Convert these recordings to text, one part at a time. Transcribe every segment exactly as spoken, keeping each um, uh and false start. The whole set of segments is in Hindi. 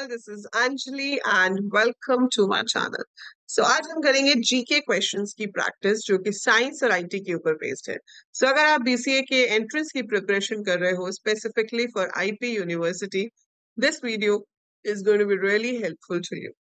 This is Anjali and welcome to my channel. So आज हम करेंगे जीके क्वेश्चंस की प्रैक्टिस जो कि साइंस और आईटी के ऊपर बेस्ड है। सो so, अगर आप बीसीए के एंट्रेंस की प्रिपरेशन कर रहे हो specifically for IP university, this video is going to be really helpful to you.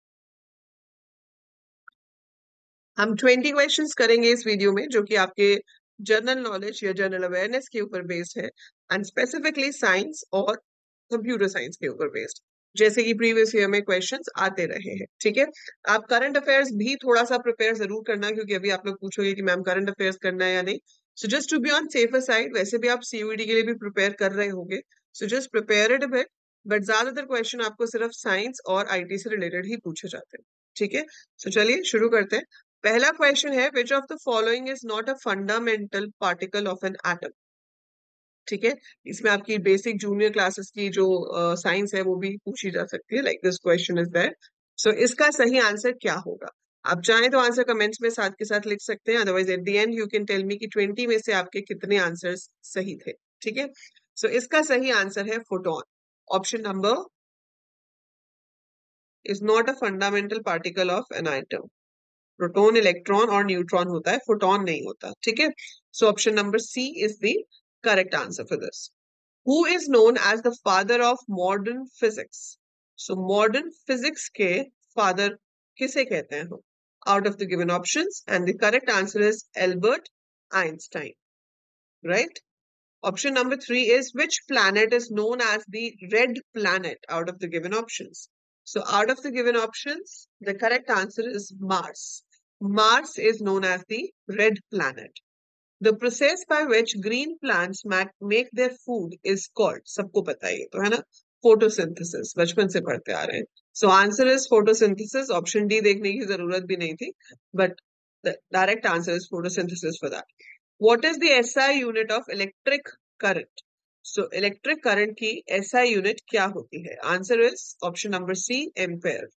हम ट्वेंटी क्वेश्चंस करेंगे इस वीडियो में जो कि आपके जनरल नॉलेज या जनरल अवेयरनेस के ऊपर बेस्ड है एंड स्पेसिफिकली साइंस और कंप्यूटर साइंस के ऊपर बेस्ड, जैसे कि प्रीवियस ईयर में क्वेश्चंस आते रहे हैं। ठीक है, आप करंट अफेयर्स भी थोड़ा सा प्रिपेयर जरूर करना, क्योंकि अभी आप लोग पूछोगे कि मैम करंट अफेयर्स करना है या नहीं। So just to be on safer side, वैसे भी आप सीयूईटी के लिए भी प्रिपेयर कर रहे होंगे, so just prepare it a bit, but ज्यादातर क्वेश्चन आपको सिर्फ साइंस और आईटी से रिलेटेड ही पूछे जाते हैं। ठीक है, सो चलिए शुरू करते हैं। पहला क्वेश्चन है, which of the following is not a fundamental particle of an atom. ठीक है, इसमें आपकी बेसिक जूनियर क्लासेस की जो साइंस uh, है वो भी पूछी जा सकती है, like this question is there. So इसका सही आंसर क्या होगा? आप चाहें तो आंसर कमेंट्स में साथ के साथ लिख सकते हैं, otherwise at the end you can tell me कि ट्वेंटी में से आपके कितने आंसर्स सही थे। ठीक है, सो इसका सही आंसर है photon. Option number is not a fundamental particle of an atom. Proton electron और न्यूट्रॉन होता है, फोटोन नहीं होता। ठीक है, so option number C is the correct answer for this. Who is known as the father of modern physics? So modern physics के father किसे कहते हैं हम? Out of the given options, and the correct answer is Albert Einstein. Right? Option number three is, which planet is known as the red planet out of the given options? So out of the given options, the correct answer is Mars. Mars is known as the red planet. The process by which green plants make their food is called, सबको पता है तो है ना, photosynthesis, बचपन से पढ़ते आ रहे हैं। So answer is photosynthesis. Option D देखने की जरूरत भी नहीं थी, but the direct answer is photosynthesis for that. What is the S I unit of electric current? So electric current की S I unit क्या होती है? Answer is option number C, ampere.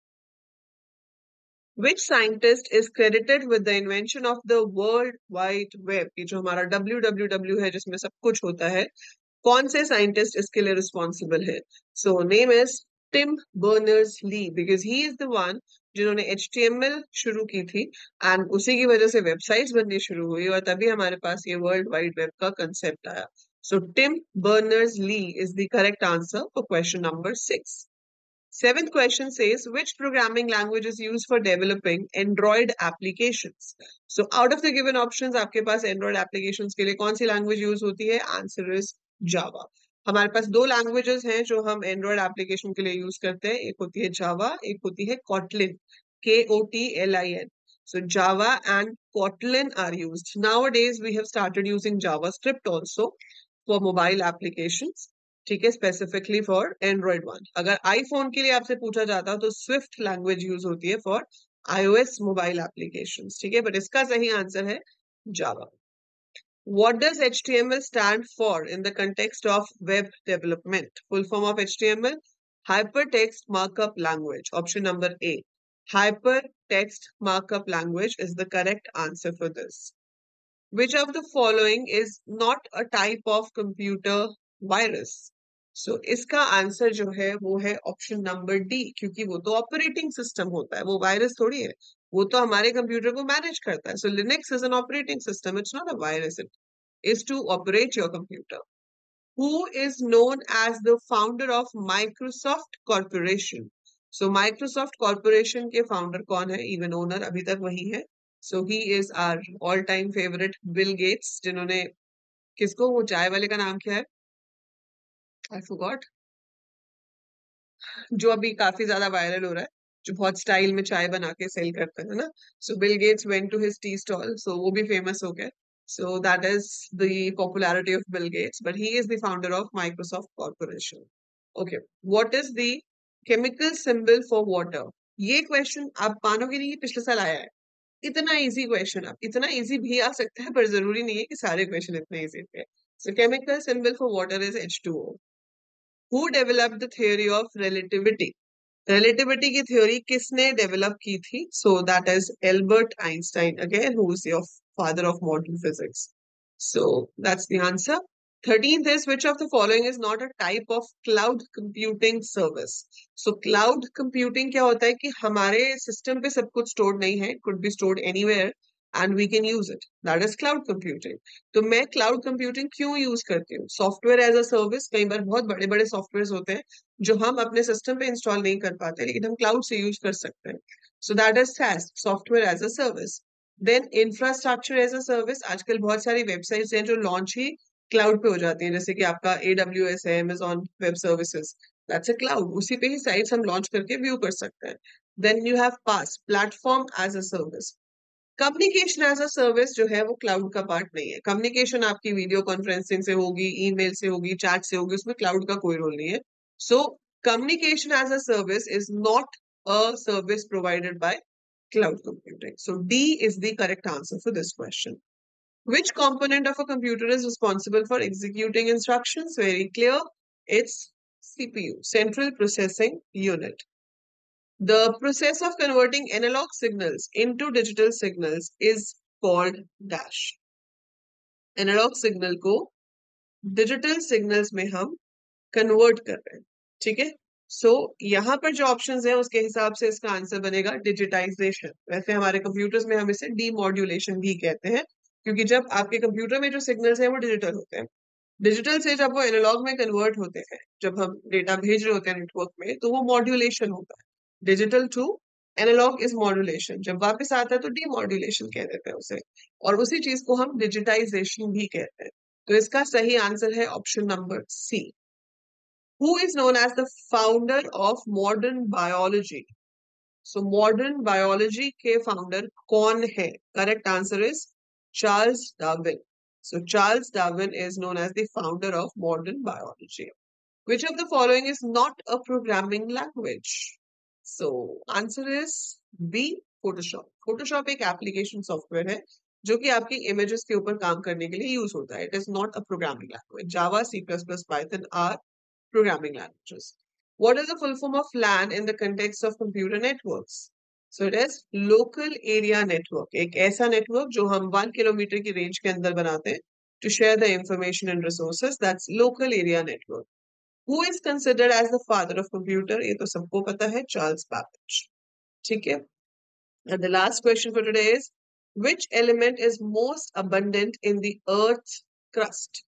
Which scientist is credited with the invention of the World Wide Web? ये जो हमारा W W W है जिसमें सब कुछ होता है, कौन से साइंटिस्ट इसके लिए रिस्पॉन्सिबल है? So name is Tim Berners Lee, because he is the one जिन्होंने एच टी एम एल शुरू की थी एंड उसी की वजह से वेबसाइट्स बननी शुरू हुई और तभी हमारे पास ये वर्ल्ड वाइड वेब का कंसेप्ट आया। So Tim Berners Lee is the correct answer for question number six. Seventh question says, which programming language is used for developing Android applications? So out of the given options, आपके पास Android applications के लिए कौन सी language use होती है? Answer is Java. हमारे पास दो languages हैं जो हम Android application के लिए use करते हैं, एक होती है Java, एक होती है Kotlin, K O T L I N. So Java and Kotlin are used. Nowadays, we have started using JavaScript also for mobile applications. ठीक है, स्पेसिफिकली फॉर एंड्रॉइड वन। अगर आईफोन के लिए आपसे पूछा जाता तो स्विफ्ट लैंग्वेज यूज होती है फॉर आईओएस मोबाइल एप्लीकेशंस। ठीक है, बट इसका सही आंसर है Java. What does H T M L stand for in the context of web development? Full form of H T M L, Hypertext Markup Language. Option number A, Hypertext Markup Language is the correct answer for this. Which of the following is not a type of computer virus? So so, इसका आंसर जो है वो है ऑप्शन नंबर डी, क्योंकि वो तो ऑपरेटिंग सिस्टम होता है, वो वायरस थोड़ी है, वो तो हमारे कंप्यूटर को मैनेज करता है। So Linux is an operating system, it's not a virus, it is to operate your computer. Who is known as the founder of Microsoft corporation? So Microsoft corporation के फाउंडर कौन है? इवन ओनर अभी तक वही है। So he is our all time favourite Bill Gates, जिन्होंने किसको, वो चाय वाले का नाम क्या है? आई फॉरगॉट, जो अभी काफी ज्यादा वायरल हो रहा है, जो बहुत स्टाइल में चाय बना के सेल करते हैं ना। So Bill Gates went to his tea stall, so वो भी फेमस हो गया। So that is the popularity of Bill Gates, but he is the founder of Microsoft corporation. Okay, what is the chemical symbol for water? ये क्वेश्चन आप मानोगे नहीं, पिछले साल आया है। इतना इजी क्वेश्चन, अब इतना इजी भी आ सकता है, पर जरूरी नहीं है कि सारे क्वेश्चन इतने इजी थे। So chemical symbol for water is H two O. Who developed the theory of relativity? Relativity की theory किसने develop की थी? So that is Albert Einstein again, who is your father of modern physics. So that's the answer. Thirteenth is which of the following is not a type of cloud computing service. So cloud computing क्या होता है कि हमारे सिस्टम पे सब कुछ स्टोर्ड नहीं है, could be stored anywhere and we can use it. That is cloud computing. तो मैं cloud computing क्यों यूज करती हूँ? सॉफ्टवेयर एज अ सर्विस, कई बार बहुत बड़े बड़े सॉफ्टवेयर होते हैं जो हम अपने सिस्टम पे इंस्टॉल नहीं कर पाते, लेकिन हम क्लाउड से यूज कर सकते हैं. So that is SaaS, software as a service. Then infrastructure as a service, आजकल बहुत सारी वेबसाइट्स हैं जो लॉन्च ही क्लाउड पे हो जाती है, जैसे कि आपका ए डब्ल्यू एस है, Amazon web services, that's a cloud. उसी पे ही साइट्स हम लॉन्च करके व्यू कर सकते हैं. Then you have PaaS, platform as a service. Communication as a service जो है वो क्लाउड का पार्ट नहीं है. कम्युनिकेशन आपकी वीडियो कॉन्फ्रेंसिंग से होगी, ईमेल से होगी, चैट से होगी, उसमें क्लाउड का कोई रोल नहीं है. So communication as a service is not a service provided by cloud computing. So D is the correct answer for this question. Which component of a computer is responsible for executing instructions? Very clear. It's C P U, Central Processing Unit. The process of converting analog signals into digital signals is called dash. Analog signal को digital signals में हम convert कर रहे हैं. ठीक है. सो so, यहाँ पर जो ऑप्शंस हैं उसके हिसाब से इसका आंसर बनेगा डिजिटाइजेशन. वैसे हमारे कंप्यूटर्स में हम इसे डीमॉड्यूलेशन भी कहते हैं, क्योंकि जब आपके कंप्यूटर में जो सिग्नल्स हैं वो डिजिटल होते हैं, डिजिटल से जब वो एनालॉग में कन्वर्ट होते हैं, जब हम डेटा भेज रहे होते हैं नेटवर्क में, तो वो मॉड्यूलेशन होता है. Digital to analog is modulation. जब वापस आता है तो डीमॉड्यूलेशन कह देते हैं उसे, और उसी चीज को हम डिजिटाइजेशन भी कहते हैं. तो इसका सही आंसर है option number C. Who is known as the founder of modern biology? So modern biology के founder कौन है? Correct answer is Charles Darwin. So Charles Darwin is known as the founder of modern biology. Which of the following is not a programming language? So answer is B, Photoshop. Photoshop एक application software है जो कि आपकी images के ऊपर काम करने के लिए use होता है. It is not a programming language. Java, C plus plus, Python are programming languages. What is the full form of LAN in the context of computer networks? So it is local area network. एक ऐसा network जो हम one kilometer की range के अंदर बनाते हैं to share the information and resources. That's local area network. Who is considered as the father of computer? ये तो सबको पता है, Charles Babbage. ठीक है. And the last question for today is, which element is most abundant in the Earth's crust?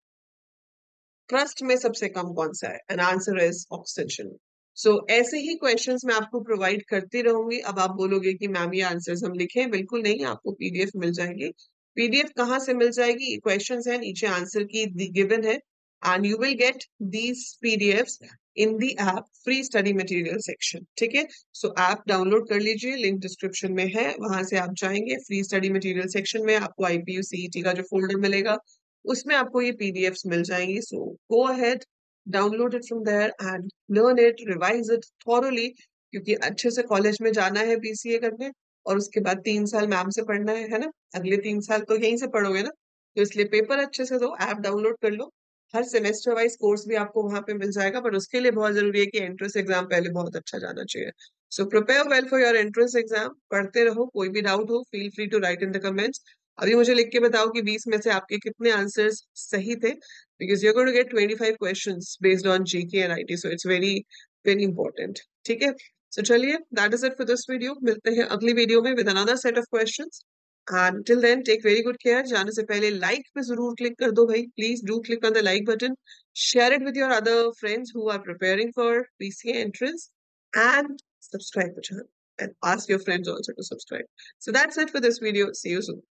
Crust में सबसे कम कौन सा है? An answer is oxygen. So ऐसे ही क्वेश्चंस मैं आपको प्रोवाइड करती रहूंगी. अब आप बोलोगे कि मैम ये आंसर्स हम लिखें, बिल्कुल नहीं, आपको पीडीएफ मिल जाएगी. पीडीएफ कहाँ से मिल जाएगी? क्वेश्चंस है, नीचे आंसर की गिवन है, and you will get these PDFs in the app free study material section. ठीक है. सो ऐप डाउनलोड कर लीजिए, लिंक डिस्क्रिप्शन में है, वहां से आप जाएंगे फ्री स्टडी मटेरियल सेक्शन में, आपको आईपीयू सीईटी का जो फोल्डर मिलेगा उसमें आपको ये पीडीएफ्स मिल जाएंगी. So go ahead, download it from there and learn it, revise it thoroughly, क्योंकि अच्छे से कॉलेज में जाना है बीसीए करने, और उसके बाद तीन साल मैम से पढ़ना है है ना. अगले तीन साल तो यहीं से पढ़ोगे ना, तो इसलिए पेपर अच्छे से दो, ऐप डाउनलोड कर लो. हर सेमेस्टर वाइज कोर्स भी आपको वहां पे मिल जाएगा, पर उसके लिए बहुत जरूरी है कि एंट्रेंस एग्जाम पहले बहुत अच्छा जाना चाहिए. So prepare well for your entrance exam. पढ़ते रहो, कोई भी डाउट हो feel free to write in the comments. अभी मुझे लिख के बताओ कि बीस में से आपके कितने आंसर्स सही थे, because you are going to get twenty five questions based on GK and IT, so it's very very important. ठीक है. सो चलिए, that is it for this video. मिलते हैं अगली वीडियो में with another set of questions. And till then take very good care. जाने से पहले लाइक पे जरूर क्लिक कर दो भाई, please do click on the like button. Share it with your other friends who are preparing for PCA entrance, and subscribe the channel and ask your friends also to subscribe. So that's it for this video. See you soon.